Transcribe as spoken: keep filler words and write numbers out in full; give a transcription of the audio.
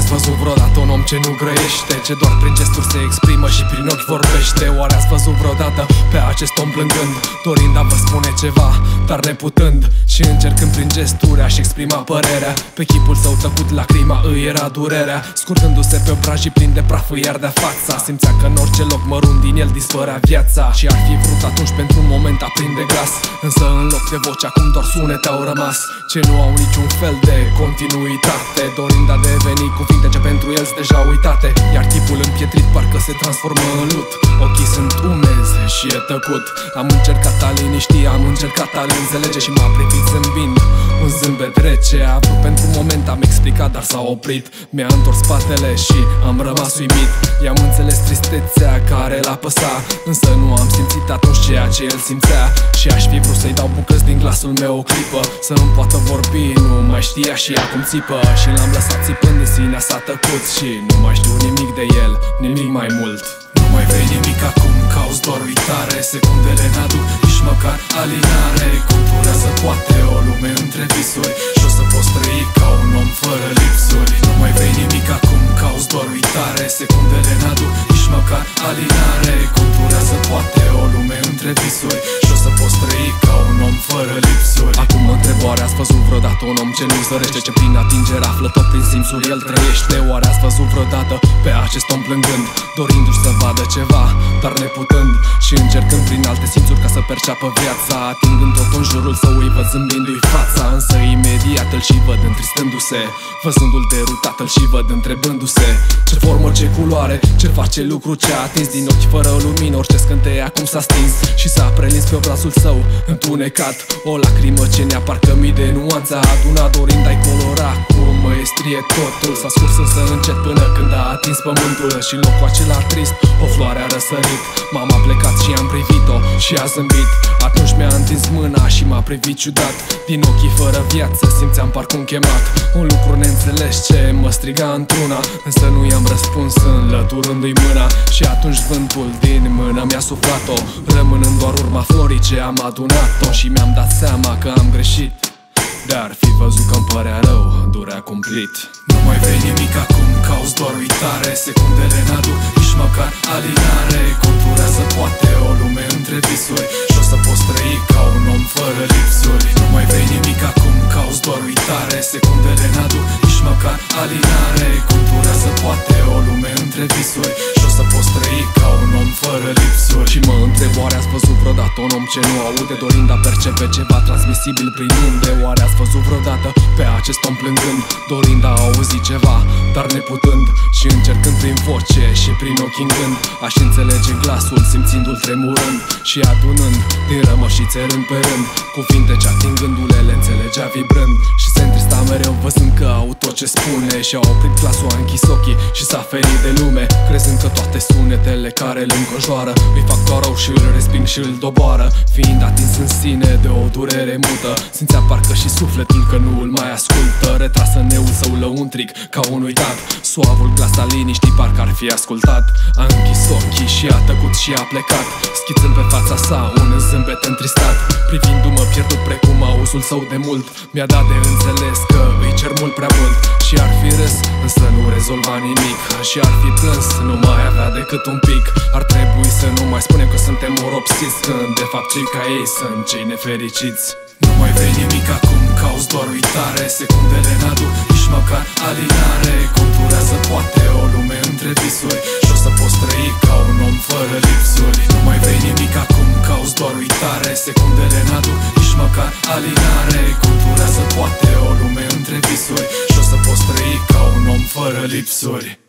ați văzut vreodată un om ce nu grăiește, ce doar prin gesturi se exprimă și prin ochi vorbește? Oare ați văzut vreodată pe acest om plângând, dorind a vă spune ceva, dar neputând? Și încercând prin gesturi a-și exprima părerea, pe chipul său tăcut lacrima îi era durerea. Scurtându-se pe obrajii plin de praf îi ardea fața, simțea că în orice loc mărunt din el dispărea viața. Și ar fi vrut atunci pentru un moment aprinde glas, însă în loc de voce acum doar sunete au rămas, ce nu au niciun fel de continuitate, dorind a deveni cuvinte ce pentru el sunt deja uitate. Iar chipul împietrit parcă se transformă în lut, ochii sunt umezi și e tăcut. Am încercat a liniști, am încercat a-l înțelege și m-a privit zâmbind, un zâmbet rece. A vrut pentru un moment, am explicat, dar s-a oprit. Mi-a întors spatele și am rămas uimit. I-am înțeles tristețea care l-a păsat, însă nu am simțit atunci ceea ce el simțea. Și aș fi vrut să-i dau bucăți din glasul meu o clipă, să nu poată vorbi, nu mai știa și acum țipă. Și l-am lăsat țipând în sinea s-a tăcut și nu mai știu nimic de el, nimic mai mult. Nu mai vrei nimic acum, cauți doar uitare, secundele n-aduc nici măcar alinare. Conturează poate o lume între visuri și o să poți trăi ca un om fără lipsuri. Nu mai vrei nimic acum, cauți doar uitare, secundele n-aduc nici măcar alinare. Conturează poate o lume între visuri și o să poți trăi ca un om fără lipsuri. Acum mă întreb, oare ați văzut vreodată un om ce nu zărește, ce prin atingere află tot prin simțuri el trăiește? Oare ați văzut vreodată pe acest om plângând, dorindu-și să vadă ceva, dar neputând? Și încercând prin alte simțuri ca să perceapă viața, atingând tot în jurul său îi văd zâmbindu-i fața, însă imediat îl și văd întristându-se, văzându-l derutat îl și văd întrebându-se ce formă, ce culoare, ce face lucru ce a atins. Din ochi fără lumină orice scânteie acum s-a stins și s-a prelins pe obrazul său întunecat, o lacrimă ce ne-a parcă mii de nuanțe a adunat, dorind a-i colora cu măestrie totul. S-a scurs însă încet până când a atins pământul și în locul acela trist o floare a răsărit. M-am aplecat și am privit-o și a zâmbit. Atunci mi-a întins mâna și m-a privit ciudat, din ochii fără viață simțeam parcă un chemat, un lucru neînțeles ce mă striga într-una, însă nu i-am răspuns înlăturându-i mâna. Și atunci vântul din mână mi-a suflat-o, rămânând doar urma florii ce am adunat-o. Și mi-am dat seama că am greșit, dar fi văzut că-mi părea rău, durea cumplit. Nu mai vrei nimic acum, cauți doar uitare, secundele n-aduc nici măcar alinare. Conturează poate o lume între visuri și o să poți trăi ca un om fără lipsuri. Nu mai vrei nimic acum, cauți doar uitare, secundele n-aduc nici măcar alinare. Conturează poate o lume între visuri și o să poți trăi ca un om fără lipsuri. Și mă întreb, oare ați văzut vreodată un om ce nu aude, dorind a percepe ceva transmisibil prin unde? Oare ați văzut vreodată pe acest om plângând, dorind a auzi ceva, dar neputând? Și încercând prin voce și prin ochi în gând aș înțelege glasul, simțindu-l tremurând și adunând din rămășițe rând pe rând cuvinte ce atingându-le le înțelegea vibrând. Și se întrista mereu văzând că au tot ce spune și a oprit glasul, a închis ochii și s-a ferit de lume, crezând că toate sunetele care îl înconjoară îi fac doar rău și îl resping și îl doboară. Fiind atins în sine de o durere mută, simțea parcă și sufletul că nu îl mai ascultă, retras în neul său lăuntric ca un uitat. Suavul glas al liniștii parcă ar fi ascultat. A închis ochii și a tăcut și a plecat, schițând pe fața sa un zâmbet întristat. Privindu-mă pierdut precum auzul său de mult, mi-a dat de înțeles că îi cer mult prea mult. Și ar fi râs, însă nu rezolva nimic, și ar fi plâns, nu mai avea decât un pic. Ar trebui să nu mai spunem că suntem oropsiți, când de fapt cei ca ei sunt cei nefericiți. Nu mai vrei nimic acum, cauți doar uitare, secundele n-aduc nici măcar alinare. Conturează poate o lume între visuri și o să poți trăi ca un om fără lipsuri. Nu mai vrei nimic acum, cauți doar uitare, secundele n-aduc nici măcar alinare. Conturează poate o lume între visuri și o să poți trăi ca un om fără lipsuri.